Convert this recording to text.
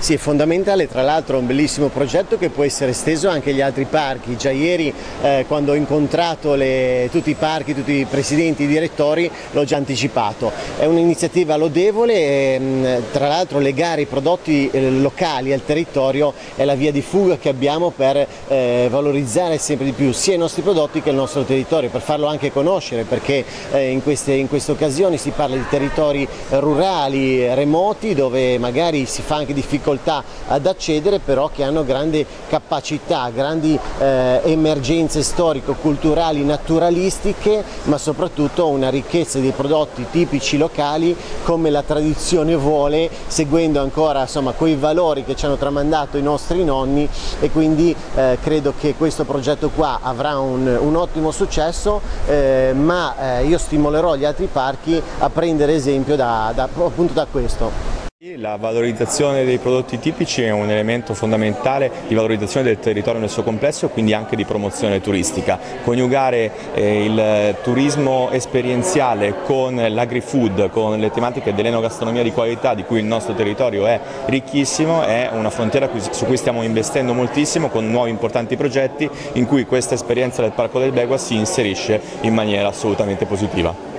Sì, è fondamentale, tra l'altro è un bellissimo progetto che può essere esteso anche agli altri parchi. Già ieri quando ho incontrato tutti i parchi, tutti i presidenti, i direttori, l'ho già anticipato. È un'iniziativa lodevole e tra l'altro legare i prodotti locali al territorio è la via di fuga che abbiamo per valorizzare sempre di più sia i nostri prodotti che il nostro territorio, per farlo anche conoscere, perché in queste occasioni si parla di territori rurali, remoti, dove magari si fa anche difficoltà ad accedere, però che hanno grandi capacità, grandi emergenze storico-culturali, naturalistiche, ma soprattutto una ricchezza di prodotti tipici locali come la tradizione vuole, seguendo ancora insomma quei valori che ci hanno tramandato i nostri nonni, e quindi credo che questo progetto qua avrà un ottimo successo, ma io stimolerò gli altri parchi a prendere esempio appunto da questo. La valorizzazione dei prodotti tipici è un elemento fondamentale di valorizzazione del territorio nel suo complesso e quindi anche di promozione turistica. Coniugare il turismo esperienziale con l'agri-food, con le tematiche dell'enogastronomia di qualità di cui il nostro territorio è ricchissimo, è una frontiera su cui stiamo investendo moltissimo con nuovi importanti progetti in cui questa esperienza del Parco del Begua si inserisce in maniera assolutamente positiva.